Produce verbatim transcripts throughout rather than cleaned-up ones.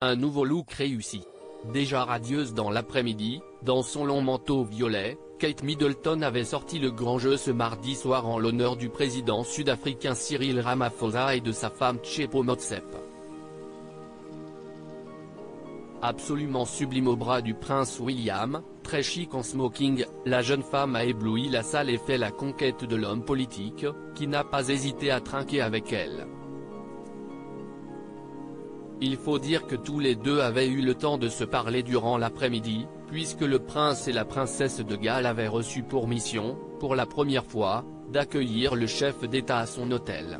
un nouveau look réussi. Déjà radieuse dans l'après-midi, dans son long manteau violet, Kate Middleton avait sorti le grand jeu ce mardi soir en l'honneur du président sud-africain Cyril Ramaphosa et de sa femme Tshepho Motsepe. Absolument sublime au bras du prince William, très chic en smoking, la jeune femme a ébloui la salle et fait la conquête de l'homme politique, qui n'a pas hésité à trinquer avec elle. Il faut dire que tous les deux avaient eu le temps de se parler durant l'après-midi, puisque le prince et la princesse de Galles avaient reçu pour mission, pour la première fois, d'accueillir le chef d'État à son hôtel.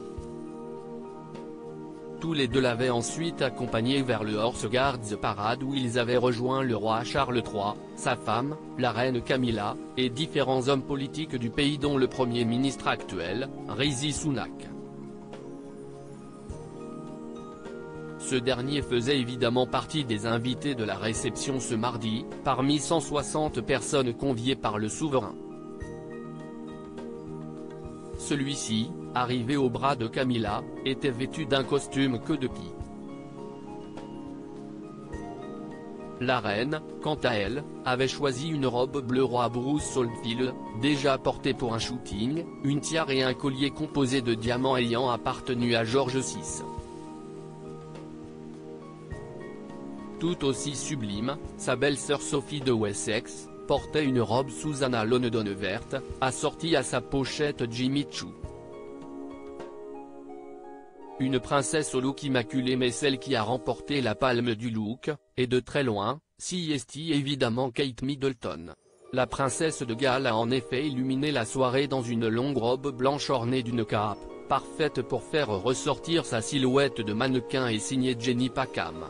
Tous les deux l'avaient ensuite accompagné vers le Horse Guards Parade où ils avaient rejoint le roi Charles trois, sa femme, la reine Camilla, et différents hommes politiques du pays dont le Premier ministre actuel, Rishi Sunak. Ce dernier faisait évidemment partie des invités de la réception ce mardi, parmi cent soixante personnes conviées par le souverain. Celui-ci, arrivé au bras de Camilla, était vêtu d'un costume queue de pie. La reine, quant à elle, avait choisi une robe bleu roi Bruce Oldfield, déjà portée pour un shooting, une tiare et un collier composé de diamants ayant appartenu à George six. Tout aussi sublime, sa belle-sœur Sophie de Wessex, portait une robe Susanna Lovedon verte, assortie à sa pochette Jimmy Choo. Une princesse au look immaculé mais celle qui a remporté la palme du look, et de très loin, si est évidemment Kate Middleton. La princesse de Galles a en effet illuminé la soirée dans une longue robe blanche ornée d'une cape, parfaite pour faire ressortir sa silhouette de mannequin et signée Jenny Packham.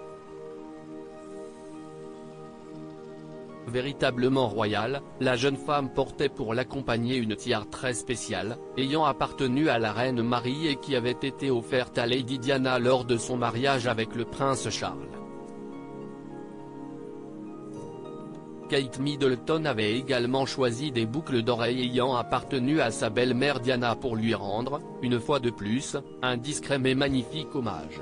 Véritablement royale, la jeune femme portait pour l'accompagner une tiare très spéciale, ayant appartenu à la reine Marie et qui avait été offerte à Lady Diana lors de son mariage avec le prince Charles. Kate Middleton avait également choisi des boucles d'oreilles ayant appartenu à sa belle-mère Diana pour lui rendre, une fois de plus, un discret mais magnifique hommage.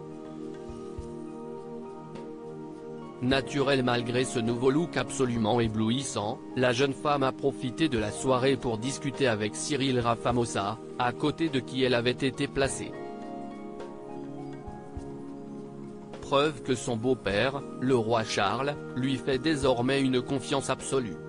Naturelle malgré ce nouveau look absolument éblouissant, la jeune femme a profité de la soirée pour discuter avec Cyril Ramaphosa, à côté de qui elle avait été placée. Preuve que son beau-père, le roi Charles, lui fait désormais une confiance absolue.